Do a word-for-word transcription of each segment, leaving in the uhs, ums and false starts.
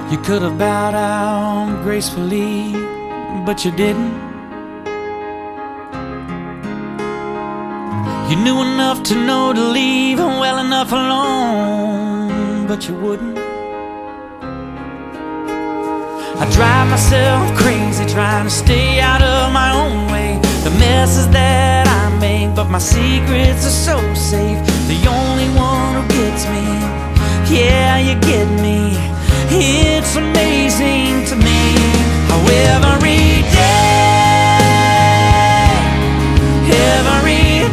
You could have bowed out gracefully, but you didn't. You knew enough to know to leave well enough alone, but you wouldn't. I drive myself crazy trying to stay out of my own way. The messes that I make, but my secrets are so safe. The only one who gets me, yeah, you get me. It's amazing to me how every day, every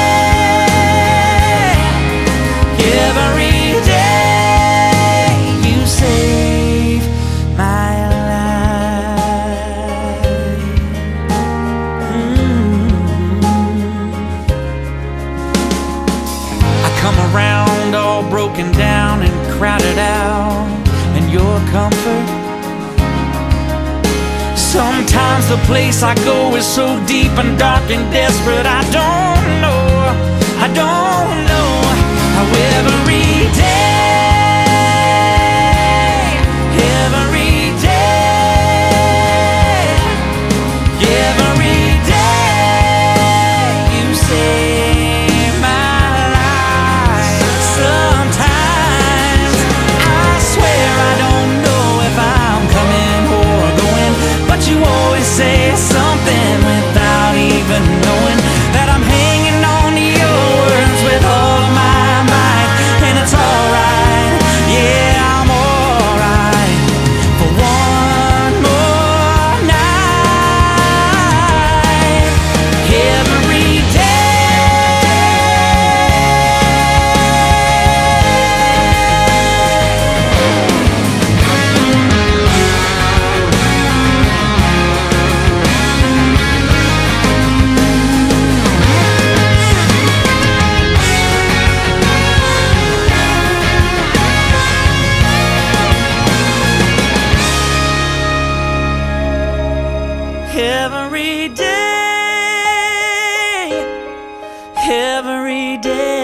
day, every day you save my life. Mm-hmm. I come around all broken down and crowded out in your comfort. Sometimes the place I go is so deep and dark and desperate. I don't know, I don't know how every day, every day, every day you save my life. Sometimes I swear I don't know if I'm coming or going, but you always say something without even knowing that I'm hanging on to your words with all of my might. And it's alright, yeah, I'm alright for one more night. Every Every day, every day.